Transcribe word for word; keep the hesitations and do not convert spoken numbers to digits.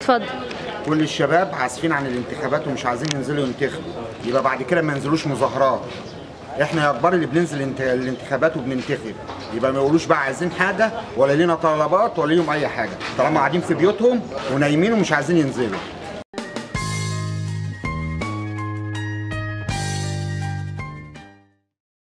اتفضل. كل الشباب عاسفين عن الانتخابات ومش عايزين ينزلوا ينتخبوا، يبقى بعد كده ما ينزلوش مظاهرات. احنا يا كبار اللي بننزل الانتخابات وبننتخب، يبقى ما يقولوش بقى عايزين حاجه ولا لينا طلبات ولا ليهم اي حاجه، طالما قاعدين في بيوتهم ونايمين ومش عايزين ينزلوا.